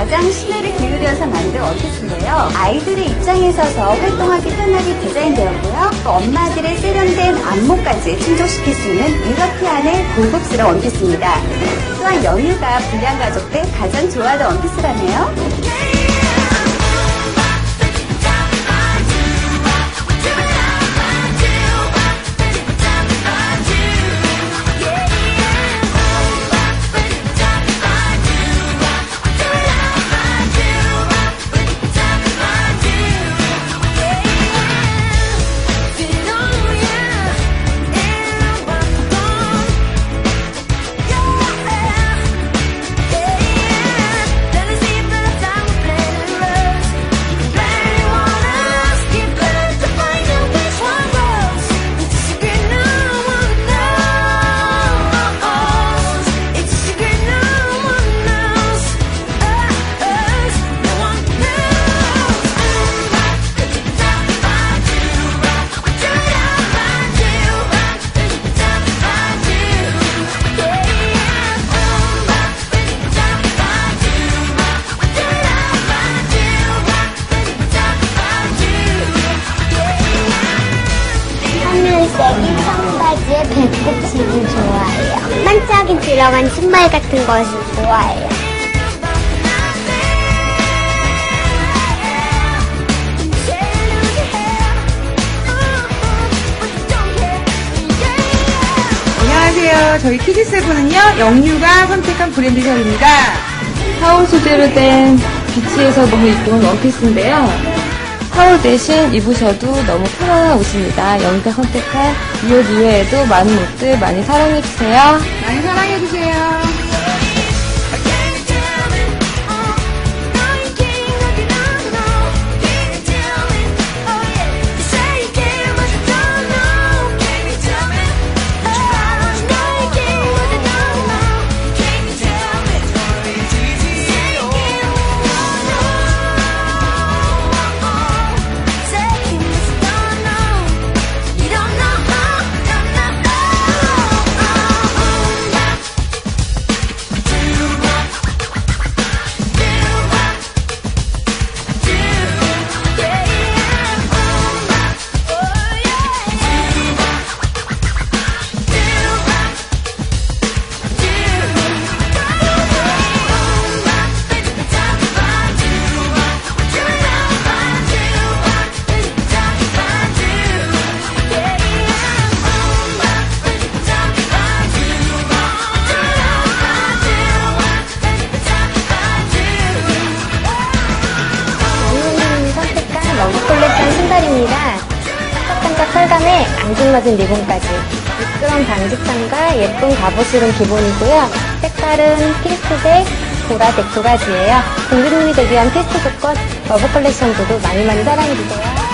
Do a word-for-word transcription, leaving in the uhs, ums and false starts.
가장 심혈을 기울여서 만든 원피스인데요. 아이들의 입장에 서서 활동하기 편하게 디자인되었고요. 또 엄마들의 세련된 안목까지 충족시킬 수 있는 이렇게 안의 고급스러운 원피스입니다. 또한 영유가 불량 가족들 가장 좋아하는 원피스라네요. 하늘색인 청바지에 배꼽치기 좋아해요. 반짝이 들어간 신발 같은 것을 좋아해요. 안녕하세요. 저희 키즈세븐은요, 영유가 선택한 브랜드 샵입니다. 타올 소재로 된 비치에서 너무 이쁜 원피스인데요. 타올 대신 입으셔도 너무 편안한 옷입니다. 영유가 선택한 이 옷 이외에도 많은 옷들 많이 사랑해주세요. 많이 사랑해주세요. 러브 컬렉션 신발입니다. 반짝반짝 컬감에 앙증맞은 리본까지. 미끄러운 방지창과 예쁜 갑옷실은 기본이고요. 색깔은 핑크색, 보라색 두 가지예요. 공주님이 되기 위한 필수 조건, 러브 컬렉션들도 많이 많이 사랑해주세요.